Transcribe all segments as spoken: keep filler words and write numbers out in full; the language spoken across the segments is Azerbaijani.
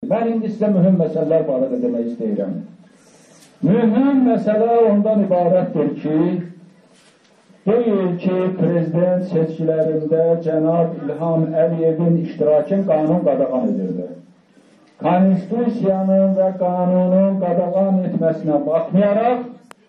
Mən indi sizə mühüm məsələlər barədə demək istəyirəm. Mühüm məsələ ondan ibarətdir ki, bu ilki prezident seçkilərində cənab İlham Əliyevin iştirakın qanun qadağan edirdi. Konstitusiyanın və qanunun qadağan etməsinə baxmayaraq,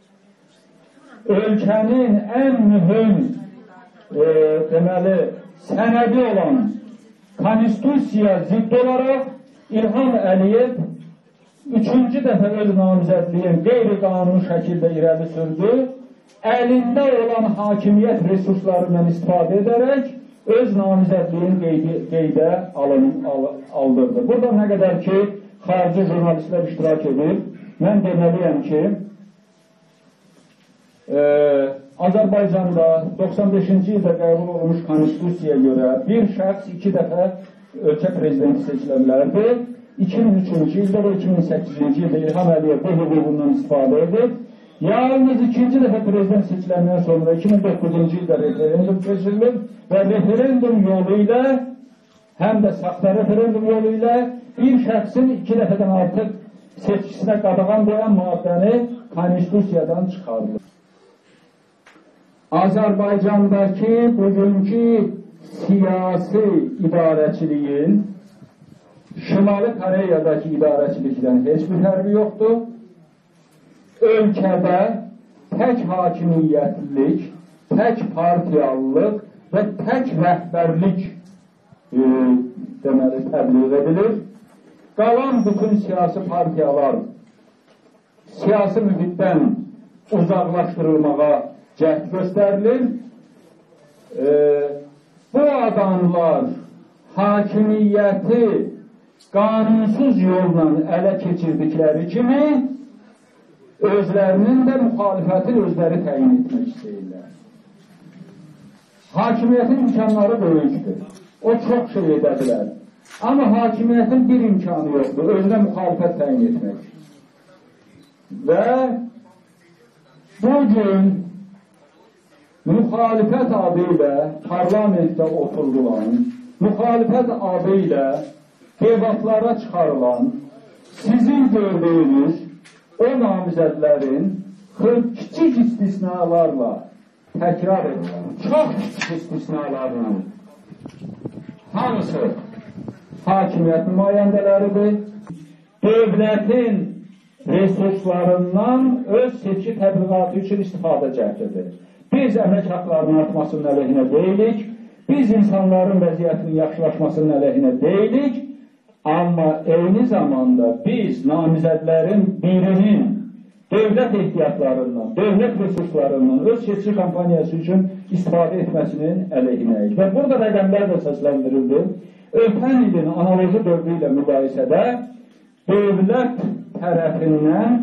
ölkənin ən mühüm e, deməli, sənədi olan konstitusiya zidd olaraq İlham Əliyev üçüncü dəfə öz namizədliyin qeyri-qanuni şəkildə irəli sürdü, əlində olan hakimiyyət resurslarından istifadə edərək öz namizədliyin qeydi, qeydə alın, al, aldırdı. Burada nə qədər ki, xarici jurnalistlər iştirak edir, mən deməliyəm ki, e, Azərbaycanda doxsan beşinci ildə qəbul olmuş konstitusiyaya görə bir şəxs iki dəfə ölkə prezidenti seçilə bilərdi. iki min üçüncü ildə və iki min səkkizinci ildə İlham Əliyev bu hüququndan istifadə edib. Yalnız ikinci dəfə prezident seçiləndən sonra iki min doqquzuncu ildə referendum keçirilir və referendum yolu ilə, həm də saxta referendum yolu ilə bir şəxsin iki dəfədən artıq seçkisinə qadağan qoyan maddəni konstitusiyadan çıxarılır. Azərbaycandakı bugünkü siyasi idarəçiliyin Şimali Koreyadakı idarəçilikdən heç bir fərqi yoxdur. Ölkədə tək hakimiyyətlilik, tək partiyalılıq və tək rəhbərlik e, deməli təbliğ edilir. Qalan bütün siyasi partiyalar siyasi mühitdən uzaqlaşdırılmağa cəhd göstərilir. E, bu adamlar hakimiyyəti qanunsuz yolla ələ keçirdikləri kimi özlərinin də müxalifətin özləri təyin etmək istəyirlər. Hakimiyyətin imkanları böyükdür. O çox şey edə bilər. Amma hakimiyyətin bir imkanı yoxdur, özünə müxalifət təyin etmək. Və bugün müxalifət adı ilə parlamentdə oturulan, müxalifət adı ilə debatlara çıxarılan, sizin gördüyünüz o namizədlərin kiçik istisnalarla, təkrar edir, çox kiçik istisnalarla hamısı hakimiyyət nümayəndələridir. Dövlətin resurslarından öz seçki təbliğatı üçün istifadə cəhd edir. Biz əmək haqlarının artmasının əleyhinə deyilik, biz insanların vəziyyətinin yaxşılaşmasının əleyhinə deyilik, amma eyni zamanda biz namizədlərin birinin dövlət ehtiyatlarından, dövlət resurslarından öz seçki kampaniyası üçün istifadə etməsinin əleyhinəyik. Və burada rəqəmlər də səsləndirildi. Ötən ilin analoji dövrü ilə müqayisədə dövlət tərəfindən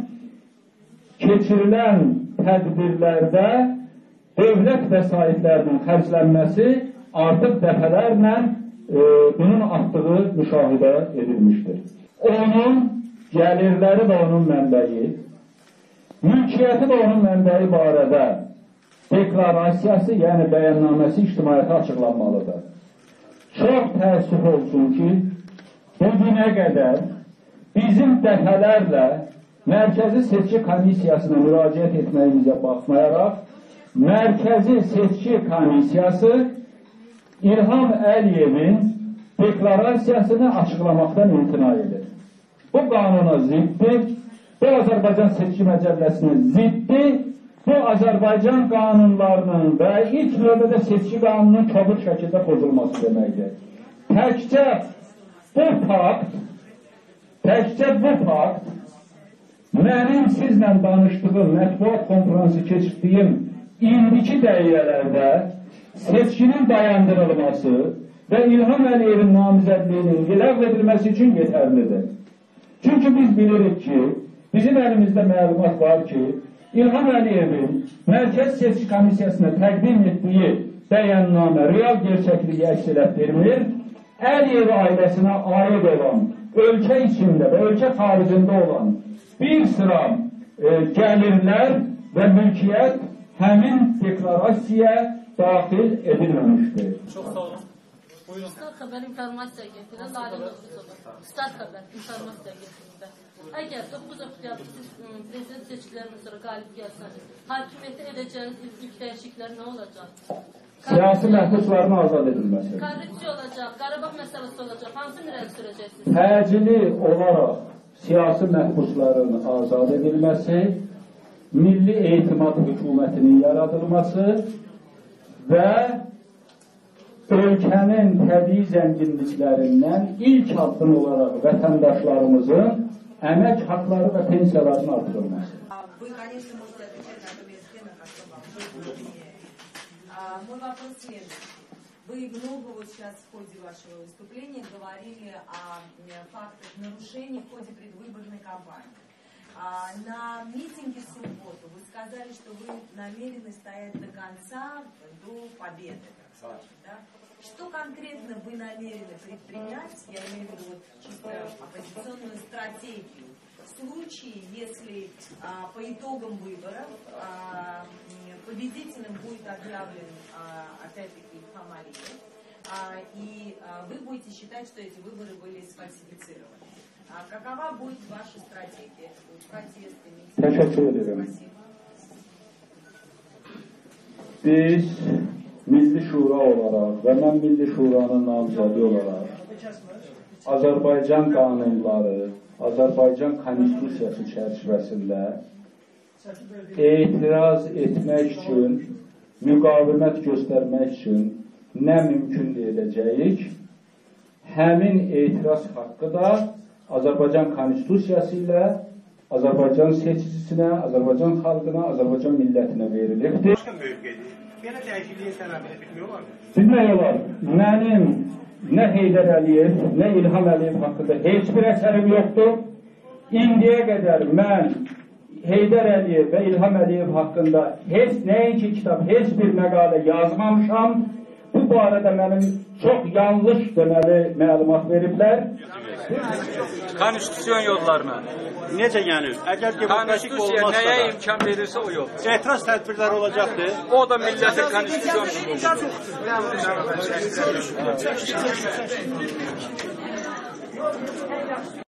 keçirilən tədbirlərdə dövlət vəsaitlərinin xərclənməsi artıq dəfələrlə e, bunun artdığı müşahidə edilmişdir. Onun gəlirləri və onun mənbəyi, mülkiyyəti və onun mənbəyi barədə deklarasiyası, yəni bəyannaməsi ictimaiyyətə açıqlanmalıdır. Çox təəssüf olsun ki, bugünə qədər bizim dəfələrlə Mərkəzi Seçki Komissiyasına müraciət etməyimizə baxmayaraq, Mərkəzi Seçki Komissiyası İlham Əliyevin deklarasiyasını açıqlamaqdan imtina edir. Bu qanuna ziddir, bu Azərbaycan Seçki Məcəlləsinin ziddir, bu Azərbaycan qanunlarının və ilk növbədə seçki qanununun kobud şəkildə pozulması deməkdir. Təkcə bu fakt, təkcə bu fakt, mənim sizlə danışdığım, mətbuat konferansı keçirdiyim indiki dəqiqələrdə seçkinin dayandırılması və İlham Əliyevin namizədliyinin ləğv edilməsi üçün yetərlidir. Çünki biz bilirik ki, bizim əlimizdə məlumat var ki, İlham Əliyevin Mərkəz Seçki Komissiyasına təqdim etdiyi bəyannamə real gerçəkliyi əks etdirmir, Əliyev ailəsinə aid olan, ölkə içində və ölkə xaricində olan bir sıra e, gəlirlər və mülkiyyət həmin deklarasiyaya daxil edilməmişdir. Çox sağ olun. Start Xəbər İnformasiya Agentliyi Lalə Novruzova. Start Xəbər İnformasiya Agentliyində. Əgər doqquz oktyabr siz prezident seçkilərindən sonra qalib gəlsəniz, hakimiyyətə edəcəyiniz ilk dəyişikliklər nə olacaq? Siyasi məhbusların azad edilməsi. Korrupsiya olacaq, Qarabağ məsələsi olacaq. Hansını irəli sürəcəksiniz? Təcili olaraq siyasi məhbusların azad edilməsi, milli etimad hökumətinin yaradılması və ölkənin təbii zənginliklərindən ilk addım olaraq vətəndaşlarımızın əmək haqları və pensiyalarının artırılması. Мой вопрос следует. Вы много вот сейчас в ходе вашего выступления говорили о фактах нарушений в ходе предвыборной кампании. На митинге в субботу вы сказали, что вы намерены стоять до конца, до победы. Да? Что конкретно вы намерены предпринять, я имею в виду вот чисто оппозиционную стратегию, в случае, если а, по итогам выборов а, победителем будет объявлен а, опять-таки Ильхам Алиев, а, и а, вы будете считать, что эти выборы были сфальсифицированы. А какова будет ваша стратегия? Это будут протесты, митинги? Biz Milli Şura olaraq və mən Milli Şuranın namizədi olaraq Azərbaycan qanunları, Azərbaycan Konstitusiyası çərçivəsində etiraz etmək üçün, müqavimət göstərmək üçün nə mümkün edəcəyik, həmin etiraz haqqı da Azərbaycan Konstitusiyası ilə Azərbaycan seçicisinə, Azərbaycan xalqına, Azərbaycan millətinə verilibdir. Belə dəyişikliyin səbəbini bilmək olar mı? Bilmək olar. Mənim nə Heydər Əliyev, nə İlham Əliyev haqqında heç bir əsərim yoxdur. İndiyə qədər mən Heydər Əliyev və İlham Əliyev haqqında heç nəinki kitab, heç bir məqalə yazmamışam. Bu barədə mənim çox yanlış deməli məlumat veriblər. Konstitusiyon yollarına. Necə yəni? Əgər demokratik Konstitusiya olmazsa nəyə da imkan verirsə o yol. etiraz tədbirləri olacaqdır. O da millətin konstitusiyonu.